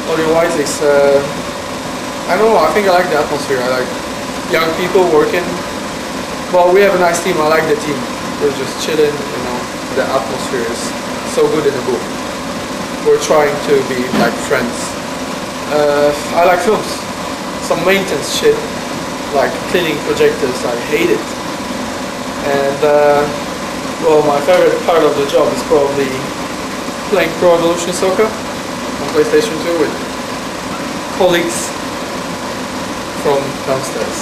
Audio-wise, it's I don't know. I think I like the atmosphere. I like young people working. Well, we have a nice team. I like the team. We're just chilling. You know, the atmosphere is so good in the booth. We're trying to be like friends. I like films. Some maintenance shit, like cleaning projectors. I hate it. And well, my favorite part of the job is probably playing Pro Evolution Soccer on PlayStation 2 with colleagues from downstairs.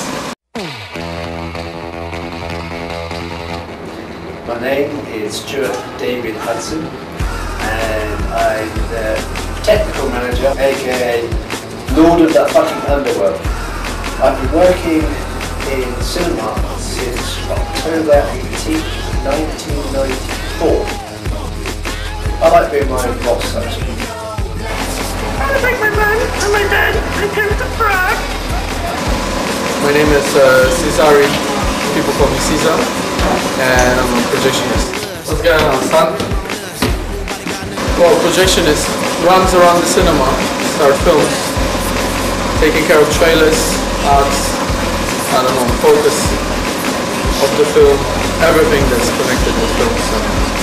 My name is Stuart David Hudson, and I'm the technical manager, aka Lord of the fucking Underworld. I've been working in cinema since October 18th, 1994. I like being my own boss, actually. I'm gonna break my run, and my dad, I came to Prague. My name is Cesare. People call me Caesar, and I'm a projectionist. What's going on, son? Well, projectionist runs around the cinema, start films, taking care of trailers, ads, I don't know, focus of the film, everything that's connected with films. So.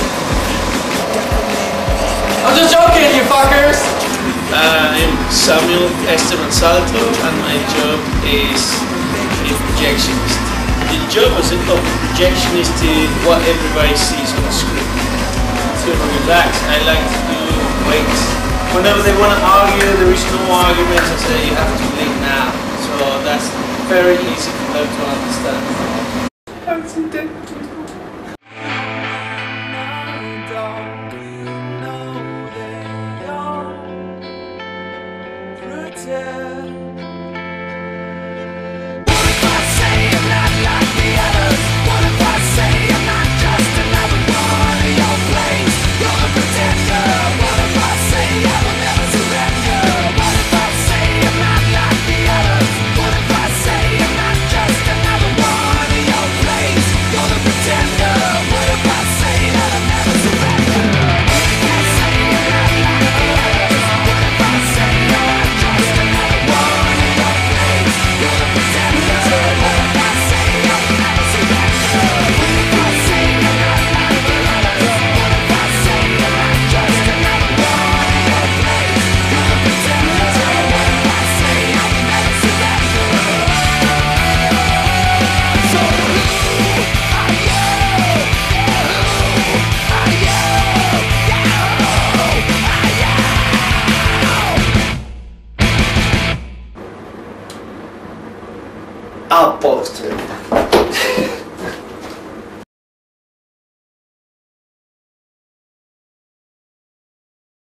I'm just joking, you fuckers! I'm Samuel Esteban Salto, and my job is a projectionist. The job of projectionist is what everybody sees on the screen. To relax, I like to do weights. Whenever they want to argue, there is no arguments. I say you have to leave now. So that's very easy for them to understand. I'll post it.